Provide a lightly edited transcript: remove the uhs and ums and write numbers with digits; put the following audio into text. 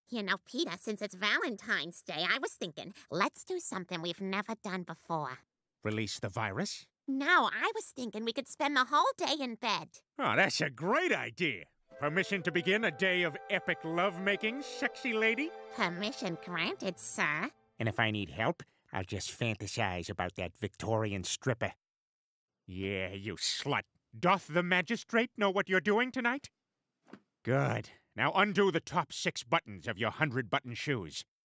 You know, Peter, since it's Valentine's Day, I was thinking, let's do something we've never done before. Release the virus? No, I was thinking we could spend the whole day in bed. Oh, that's a great idea. Permission to begin a day of epic lovemaking, sexy lady? Permission granted, sir. And if I need help, I'll just fantasize about that Victorian stripper. Yeah, you slut. Doth the magistrate know what you're doing tonight? Good. Now undo the top 6 buttons of your 100-button shoes.